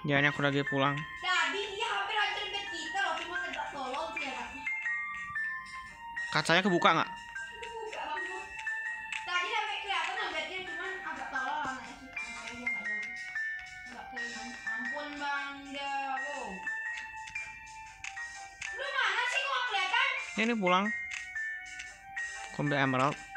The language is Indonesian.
Jangan aku lagi pulang. Tadi dia hampir hancur bed kita loh, cuma tegak tolong sih anaknya. Kacanya kebuka nggak? Kebuka banget. Tadi sampai kelihatan loh bednya, cuman agak tolong anaknya sih. Anaknya dia nggak jauh. Nggak kelihatan. Ampun bang, dia. Wow. Lu mana sih kok nggak kelihatan? Ini pulang. Aku ambil emerald.